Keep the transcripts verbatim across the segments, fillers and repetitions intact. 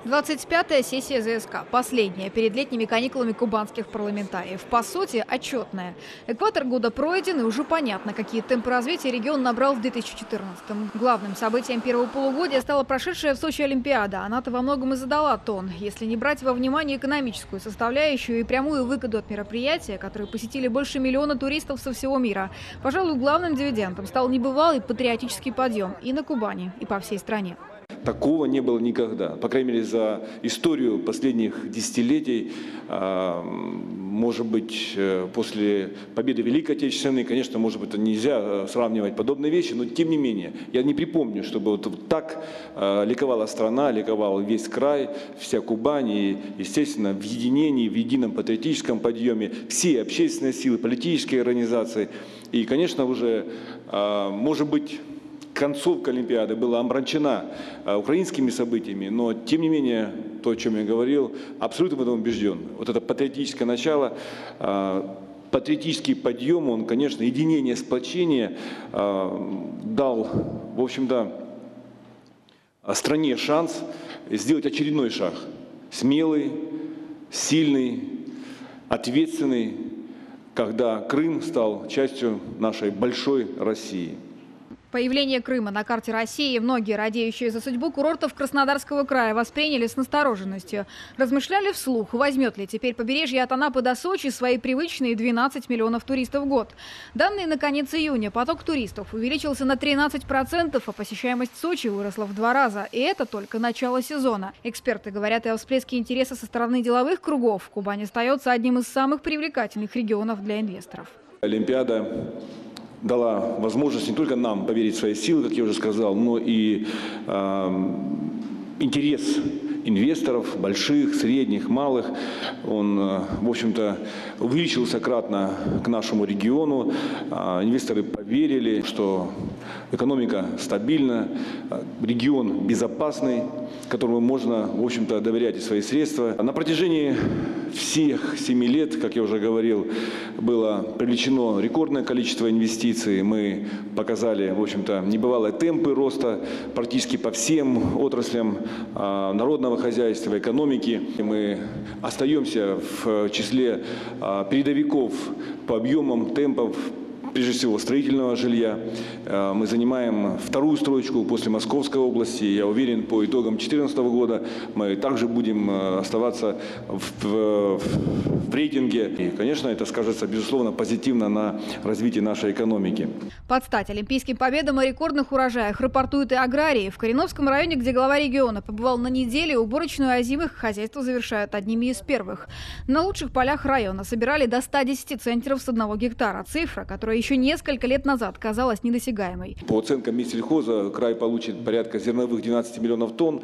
двадцать пятая сессия ЗСК, последняя перед летними каникулами кубанских парламентариев. По сути, отчетная. Экватор года пройден, и уже понятно, какие темпы развития регион набрал в две тысячи четырнадцатом. Главным событием первого полугодия стала прошедшая в Сочи Олимпиада. Она-то во многом и задала тон. Если не брать во внимание экономическую составляющую и прямую выгоду от мероприятия, которые посетили больше миллиона туристов со всего мира, пожалуй, главным дивидендом стал небывалый патриотический подъем и на Кубани, и по всей стране. Такого не было никогда. По крайней мере, за историю последних десятилетий, может быть, после победы Великой Отечественной, конечно, может быть, нельзя сравнивать подобные вещи, но тем не менее, я не припомню, чтобы вот так ликовала страна, ликовал весь край, вся Кубань, и, естественно, в единении, в едином патриотическом подъеме все общественные силы, политические организации. И, конечно, уже, может быть, концовка Олимпиады была омрачена украинскими событиями, но, тем не менее, то, о чем я говорил, абсолютно в этом убежден. Вот это патриотическое начало, патриотический подъем, он, конечно, единение, сплочение дал, в общем-то, стране шанс сделать очередной шаг. Смелый, сильный, ответственный, когда Крым стал частью нашей большой России. Появление Крыма на карте России многие, радеющие за судьбу курортов Краснодарского края, восприняли с настороженностью. Размышляли вслух, возьмет ли теперь побережье от Анапы до Сочи свои привычные двенадцать миллионов туристов в год. Данные на конец июня. Поток туристов увеличился на тринадцать процентов, а посещаемость Сочи выросла в два раза. И это только начало сезона. Эксперты говорят и о всплеске интереса со стороны деловых кругов. Кубань остается одним из самых привлекательных регионов для инвесторов. Олимпиада дала возможность не только нам поверить в свои силы, как я уже сказал, но и э, интерес инвесторов, больших, средних, малых, он, в общем-то, увеличился кратно к нашему региону. Инвесторы поверили, что экономика стабильна, регион безопасный, которому можно, в общем-то, доверять и свои средства. На протяжении всех семи лет, как я уже говорил, было привлечено рекордное количество инвестиций. Мы показали, в общем-то, небывалые темпы роста практически по всем отраслям народного хозяйства, экономики. Мы остаемся в числе передовиков по объемам, темпов, прежде всего, строительного жилья. Мы занимаем вторую строчку после Московской области. Я уверен, по итогам две тысячи четырнадцатого года мы также будем оставаться в, в, в рейтинге. И, конечно, это скажется, безусловно, позитивно на развитии нашей экономики. Под стать олимпийским победам и рекордных урожаях рапортуют и аграрии. В Кореновском районе, где глава региона побывал на неделе, уборочную озимых хозяйства завершают одними из первых. На лучших полях района собирали до ста десяти центнеров с одного гектара. Цифра, которая еще несколько лет назад казалась недосягаемой. По оценкам Минсельхоза, край получит порядка зерновых двенадцати миллионов тонн.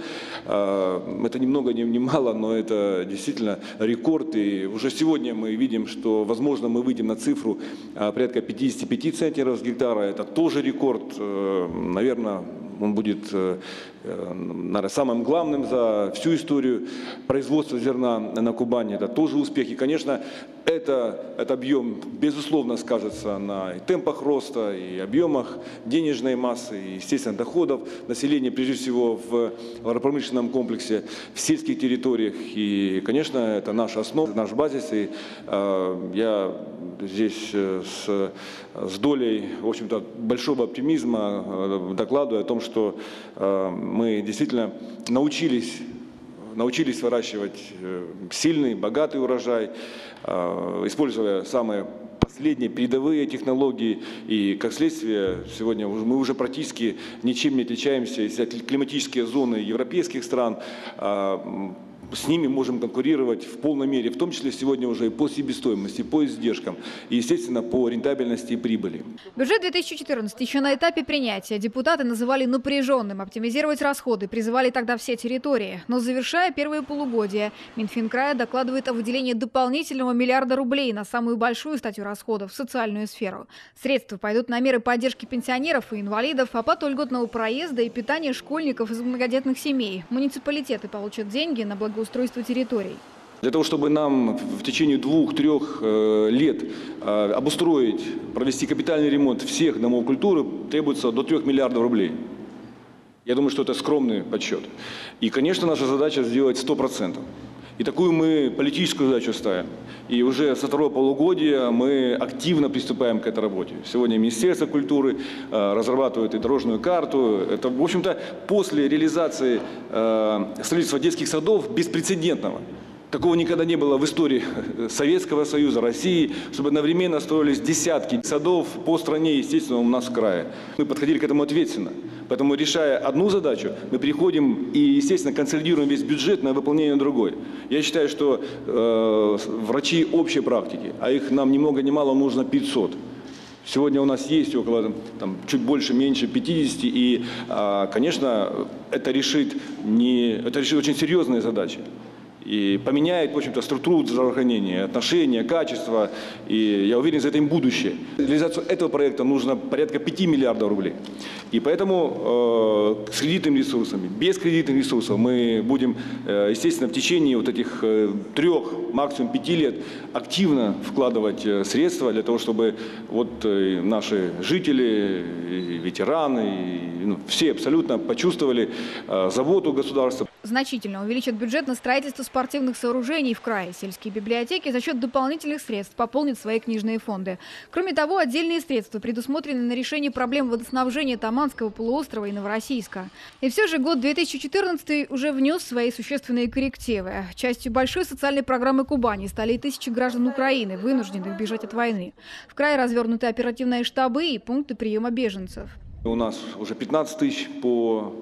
Это ни много ни мало, но это действительно рекорд. И уже сегодня мы видим, что, возможно, мы выйдем на цифру порядка пятидесяти пяти центнеров с гектара. Это тоже рекорд. Наверное, он будет наверное, самым главным за всю историю производства зерна на Кубани. Это тоже успех. И, конечно, это, этот объем, безусловно, скажется на и темпах роста, и объемах денежной массы, и, естественно, доходов населения, прежде всего, в агропромышленном комплексе, в сельских территориях. И, конечно, это наша основа, наш базис. И э, я здесь с, с долей, в общем-то, большого оптимизма докладываю о том, что э, мы действительно научились, научились выращивать сильный, богатый урожай, используя самые последние передовые технологии. И, как следствие, сегодня мы уже практически ничем не отличаемся, если климатические зоны европейских стран, с ними можем конкурировать в полной мере, в том числе сегодня уже и по себестоимости, по издержкам и, естественно, по рентабельности и прибыли. Бюджет две тысячи четырнадцатый еще на этапе принятия депутаты называли напряженным. Оптимизировать расходы призывали тогда все территории. Но, завершая первые полугодия, Минфин края докладывает о выделении дополнительного миллиарда рублей на самую большую статью расходов – социальную сферу. Средства пойдут на меры поддержки пенсионеров и инвалидов, оплату льготного проезда и питания школьников из многодетных семей. Муниципалитеты получат деньги на благоустройство устройства территорий. Для того, чтобы нам в течение двух-трех лет обустроить, провести капитальный ремонт всех домов культуры, требуется до трех миллиардов рублей. Я думаю, что это скромный подсчет. И, конечно, наша задача сделать сто процентов. И такую мы политическую задачу ставим. И уже со второго полугодия мы активно приступаем к этой работе. Сегодня Министерство культуры э, разрабатывает и дорожную карту. Это, в общем-то, после реализации э, строительства детских садов беспрецедентного. Такого никогда не было в истории Советского Союза, России, чтобы одновременно строились десятки садов по стране, естественно, у нас в крае. Мы подходили к этому ответственно. Поэтому, решая одну задачу, мы переходим и, естественно, консолидируем весь бюджет на выполнение другой. Я считаю, что э, врачи общей практики, а их нам ни много ни мало нужно пятьсот. Сегодня у нас есть около, там, чуть больше, меньше пятидесяти, и, э, конечно, это решит, не, это решит очень серьезные задачи. И поменяет, в общем-то, структуру здравоохранения, отношения, качество. И я уверен, за этим будущее. Для реализации этого проекта нужно порядка пяти миллиардов рублей. И поэтому э, с кредитными ресурсами, без кредитных ресурсов мы будем, э, естественно, в течение вот этих э, трех, максимум пяти лет активно вкладывать э, средства для того, чтобы вот э, наши жители, и ветераны, и, ну, все абсолютно почувствовали э, заботу государства. Значительно увеличат бюджет на строительство спортивных сооружений в крае. Сельские библиотеки за счет дополнительных средств пополнят свои книжные фонды. Кроме того, отдельные средства предусмотрены на решение проблем водоснабжения Таманского полуострова и Новороссийска. И все же год две тысячи четырнадцатый уже внес свои существенные коррективы. Частью большой социальной программы Кубани стали и тысячи граждан Украины, вынужденных бежать от войны. В крае развернуты оперативные штабы и пункты приема беженцев. У нас уже пятнадцать тысяч по,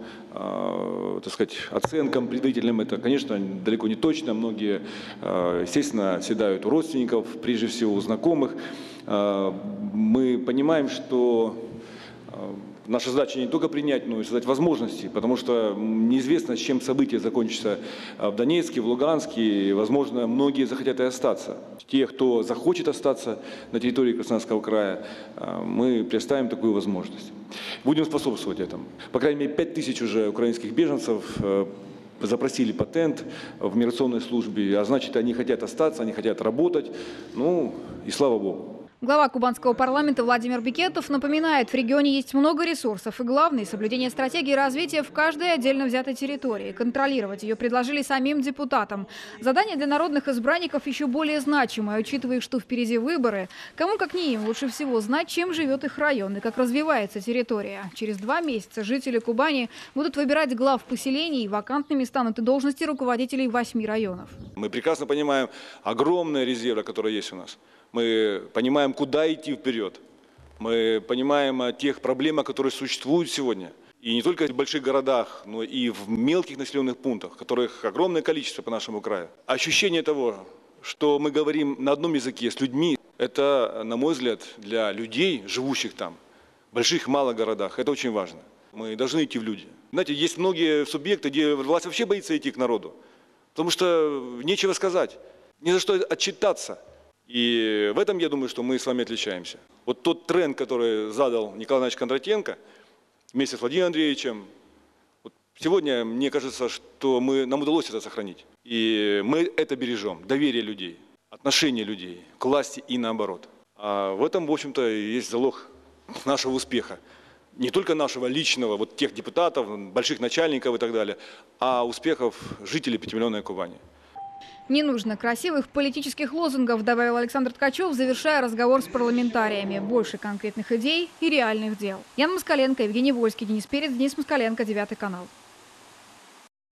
э, так сказать, оценкам предварительным. Это, конечно, далеко не точно. Многие, э, естественно, седают у родственников, прежде всего у знакомых. Э, мы понимаем, что э, наша задача не только принять, но и создать возможности, потому что неизвестно, с чем события закончатся в Донецке, в Луганске. И, возможно, многие захотят и остаться. Те, кто захочет остаться на территории Краснодарского края, мы предоставим такую возможность. Будем способствовать этому. По крайней мере, пять тысяч уже украинских беженцев запросили патент в миграционной службе, а значит, они хотят остаться, они хотят работать. Ну, и слава Богу. Глава кубанского парламента Владимир Бекетов напоминает, в регионе есть много ресурсов. И главное – соблюдение стратегии развития в каждой отдельно взятой территории. Контролировать ее предложили самим депутатам. Задание для народных избранников еще более значимое, учитывая, что впереди выборы. Кому, как не им, лучше всего знать, чем живет их район и как развивается территория. Через два месяца жители Кубани будут выбирать глав поселений, и вакантными станут и должности руководителей восьми районов. Мы прекрасно понимаем огромные резервы, которые есть у нас. Мы понимаем, куда идти вперед. Мы понимаем о тех проблемах, которые существуют сегодня. И не только в больших городах, но и в мелких населенных пунктах, которых огромное количество по нашему краю. Ощущение того, что мы говорим на одном языке с людьми, это, на мой взгляд, для людей, живущих там, в больших и малых городах, это очень важно. Мы должны идти в люди. Знаете, есть многие субъекты, где власть вообще боится идти к народу, потому что нечего сказать, ни за что отчитаться. И в этом, я думаю, что мы с вами отличаемся. Вот тот тренд, который задал Николай Иванович Кондратенко вместе с Владимиром Андреевичем, вот сегодня, мне кажется, что мы, нам удалось это сохранить. И мы это бережем, доверие людей, отношение людей к власти и наоборот. А в этом, в общем-то, и есть залог нашего успеха. Не только нашего личного, вот тех депутатов, больших начальников и так далее, а успехов жителей пятимиллионной Кубани. Не нужно красивых политических лозунгов, добавил Александр Ткачев, завершая разговор с парламентариями. Больше конкретных идей и реальных дел. Яна Москаленко, Евгений Вольский, Денис Перец, Денис Москаленко, Девятый канал.